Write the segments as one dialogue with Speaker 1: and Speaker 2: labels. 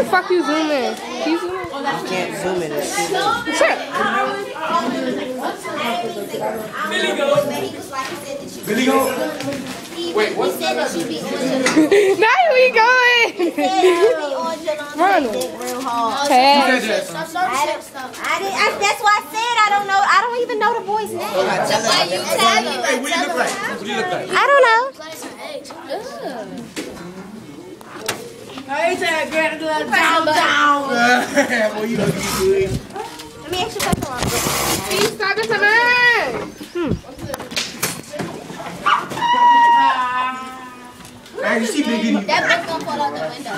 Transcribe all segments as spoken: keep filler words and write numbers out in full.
Speaker 1: fuck you zoom in? Can you zoom in?
Speaker 2: You can't zoom in.
Speaker 1: Sure.
Speaker 3: Billy go. Billy go. Wait, what?
Speaker 1: Now we going. Ronald. Hey.
Speaker 4: I didn't, I, that's why I said I don't know. I don't even know the boy's name.
Speaker 3: Hey, what do you look like? What do you look like?
Speaker 4: I don't know.
Speaker 2: Hey, Dad, get it down, down. Boy, you know you good.
Speaker 4: Let me ask you a question.
Speaker 1: Please stop this man. Hmm.
Speaker 3: Man, you see Big Edie.
Speaker 4: That book gonna fall out the window.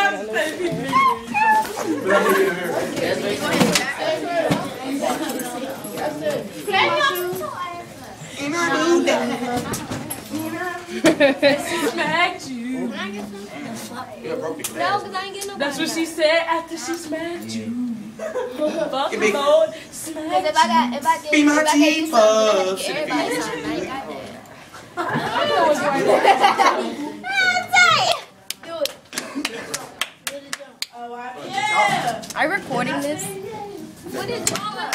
Speaker 5: Smacked you.
Speaker 4: No, because I ain't getting no.
Speaker 5: That's what she said after she smacked you. Fuck
Speaker 3: Get big.
Speaker 5: Lord,
Speaker 4: Because
Speaker 5: smacked
Speaker 4: if I got, if I did,
Speaker 3: Be
Speaker 4: if
Speaker 3: my
Speaker 4: I gave you something, I
Speaker 3: T-Puff.
Speaker 4: had to get everybody something. I ain't got that. Are you recording this? What is drama?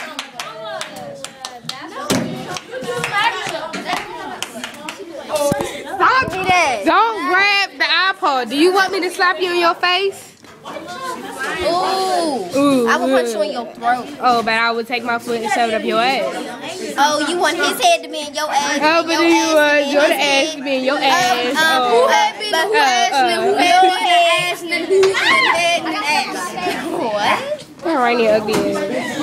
Speaker 1: Stop me that. Don't grab the iPod. Do you want me to slap you in your face?
Speaker 4: Ooh.
Speaker 1: Ooh.
Speaker 4: I will punch you in your throat.
Speaker 1: Oh, but I would take my foot and shove it up your ass.
Speaker 4: Oh, you want his head to be in your ass?
Speaker 1: Oh, but
Speaker 4: your
Speaker 1: do you
Speaker 4: ass
Speaker 1: want
Speaker 4: to be in
Speaker 1: your
Speaker 4: his
Speaker 1: ass
Speaker 4: head?
Speaker 1: to be in your ass?
Speaker 4: Um,
Speaker 1: Oh.
Speaker 4: who had been who
Speaker 1: Uh,
Speaker 4: ass and who
Speaker 1: uh.
Speaker 4: had been ass and who had been ass? What?
Speaker 1: All right, here again.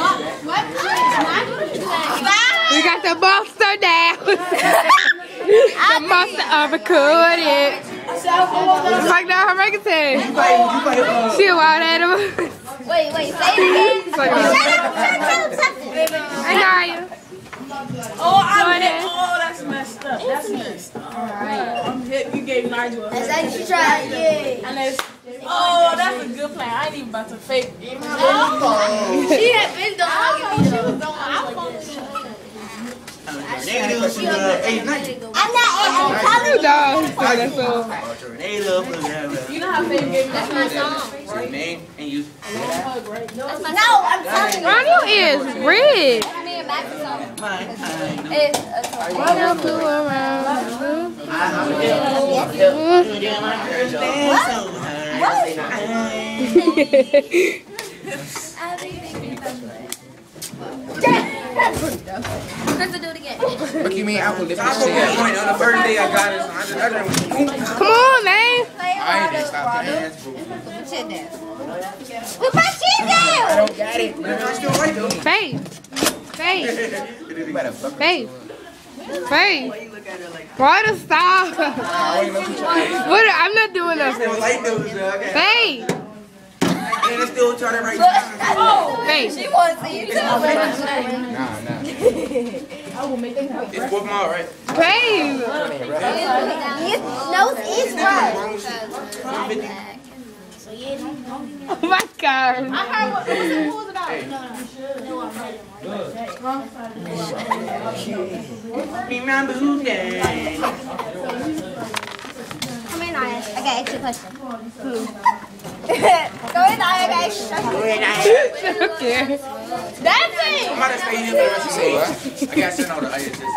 Speaker 1: We got the monster down. The monster uppercut it. Like that Hurricane. She a wild animal.
Speaker 4: Wait, wait, say it again.
Speaker 1: Like
Speaker 4: Shut
Speaker 1: that.
Speaker 4: up, I'm trying to tell him something.
Speaker 1: Hey, Naya.
Speaker 5: Oh, I'm
Speaker 1: Go
Speaker 5: hit.
Speaker 1: ahead.
Speaker 5: Oh, that's messed up. That's messed up. Alright. I'm hit. You gave Nigel a
Speaker 4: That's
Speaker 5: hit.
Speaker 4: how you try, yeah.
Speaker 5: And it's, oh, that's a good plan. I ain't even about to fake it.
Speaker 4: She had been doing it. She was doing
Speaker 2: Tornado from the eighth night.
Speaker 4: I'm not, I'm
Speaker 1: You
Speaker 4: telling you.
Speaker 1: dog. That's all.
Speaker 2: Tornado from the
Speaker 5: You know how fake gave me
Speaker 4: That's my song.
Speaker 2: name and you.
Speaker 4: That's my No, I'm telling you.
Speaker 1: Ron, your ears red.
Speaker 4: That's me and Max's song.
Speaker 2: Mine, mine.
Speaker 4: It's a tornado.
Speaker 1: Flew around.
Speaker 4: Krista, do it again.
Speaker 3: What you mean? I will lift this shit. On the first day I got it, so I just I just
Speaker 1: Come on, man.
Speaker 4: Play
Speaker 3: I ain't even stop the ass, bro.
Speaker 4: Put your chin down. Put my chin
Speaker 3: I
Speaker 4: down.
Speaker 3: don't got it. I still right though.
Speaker 1: Faith. Faith.
Speaker 3: Motherfucker.
Speaker 1: Faith. Faith. Why the stop? What? I'm not doing
Speaker 3: Still
Speaker 1: nothing.
Speaker 3: like those, uh, okay.
Speaker 1: Faith.
Speaker 3: And it's still trying to right now.
Speaker 1: Faith.
Speaker 4: She wants to see you too.
Speaker 3: Nah, nah. It's fourth mile, right?
Speaker 1: Faith.
Speaker 4: His nose is right.
Speaker 1: Oh my God.
Speaker 4: I heard what was it about. No,
Speaker 2: Remember who that?
Speaker 4: Come in, Naya. I gotta ask you a question. Who? Go in, Naya. I gotta ask you a question.
Speaker 1: Okay.
Speaker 4: That's it.
Speaker 3: I'm about to stay here for the rest of the day. I gotta send all the items.
Speaker 4: Come in.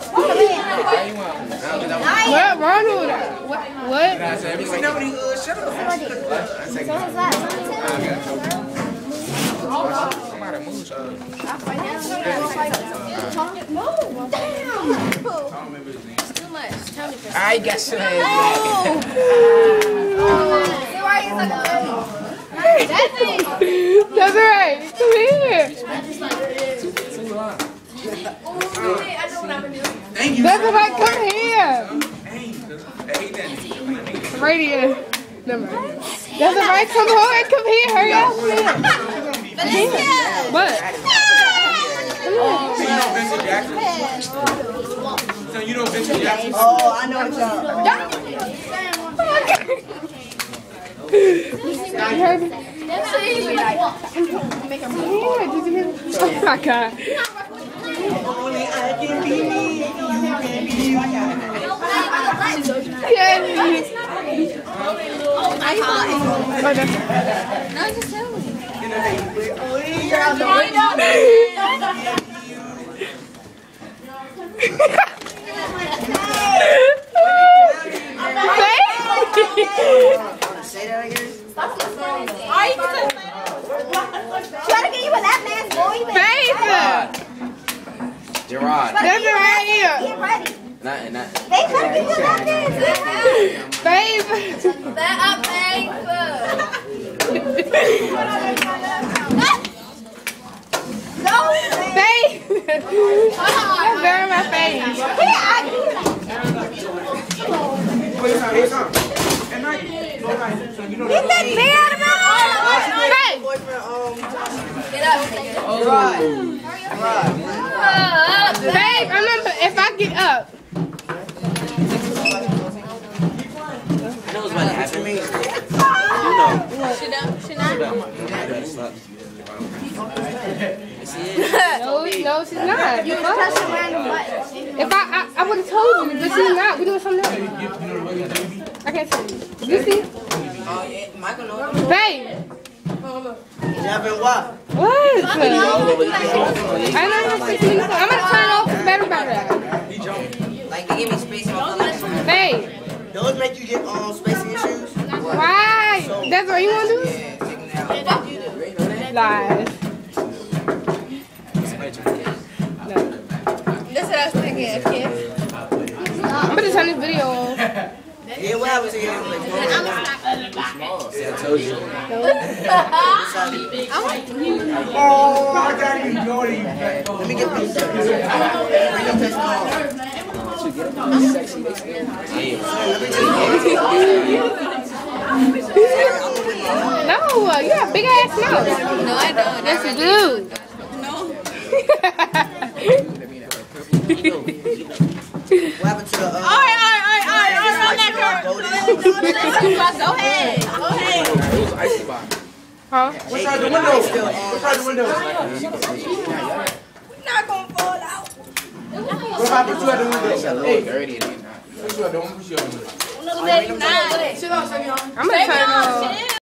Speaker 1: What? Ronald? What? What?
Speaker 3: I said, every nobody, uh, shut up.
Speaker 4: So is that
Speaker 3: Somebody move, uh,
Speaker 4: too much. Tell me this.
Speaker 3: I got some.
Speaker 4: Oh. See why he's like, that's it.
Speaker 1: That's right. Come here.
Speaker 3: Thank you.
Speaker 1: That's right. Come here.
Speaker 3: Hey, then.
Speaker 1: Right here. Never mind. That's right. Come on. Come here. Hurry up. Come here. What?
Speaker 3: So you know Vincent Jackson? So you know Vincent Jackson?
Speaker 2: Oh, I know what y'all.
Speaker 1: You heard me? Oh my God.
Speaker 2: Only I can be me. You can be you.
Speaker 1: Yeah.
Speaker 4: my fault.
Speaker 1: Okay.
Speaker 4: No, just tell me.
Speaker 2: Say that again.
Speaker 4: Try to get you with that man's boy.
Speaker 1: Faith!
Speaker 3: Gerard.
Speaker 1: That's it right here.
Speaker 4: Get ready.
Speaker 3: Not, not.
Speaker 4: They try to get you with that man's boy.
Speaker 1: Faith!
Speaker 4: That up, Faith. No,
Speaker 1: Faith! That's very my face.
Speaker 3: Wait, it's not, it's not. At night. No night. So you know
Speaker 4: Get that beer out of my
Speaker 1: Faith!
Speaker 4: Get up.
Speaker 2: Right.
Speaker 1: Babe, remember, if I get up.
Speaker 3: I know what's about to happen to me. You know.
Speaker 4: She don't. She not.
Speaker 1: No, no, she's not.
Speaker 4: You was touching random buttons.
Speaker 1: If I, I, I would have told you, but she's not. We doing something else. I can't tell you. You see?
Speaker 2: Oh, yeah. Michael knows.
Speaker 1: Babe!
Speaker 2: Javin, what?
Speaker 1: What? I know how to see. I'm gonna turn it off. It's better, better.
Speaker 2: Like, they give me space on my phone.
Speaker 1: Babe!
Speaker 2: Those make you get um, spacing issues?
Speaker 1: Why? That's what you want to do?
Speaker 2: Yeah, taking it out.
Speaker 1: Lies.
Speaker 4: That's what I was thinking, kid.
Speaker 1: I'm gonna turn this video off.
Speaker 2: Yeah, what happens to you? Like,
Speaker 3: See, I told you.
Speaker 2: oh, I got you, Jordy. Let me get this. Bring up this call.
Speaker 1: No, you got a big ass nose.
Speaker 4: No, I don't.
Speaker 1: Yes, you do.
Speaker 2: What happened to the, uh...
Speaker 4: Alright, alright, alright, alright, alright, run that car. Go ahead, go ahead.
Speaker 1: Huh?
Speaker 3: What's out the window? What's out the window?
Speaker 4: Not gonna fall out.
Speaker 3: What happened to at the window? Hey, dirty. What's out the window?
Speaker 1: I'm gonna turn it off.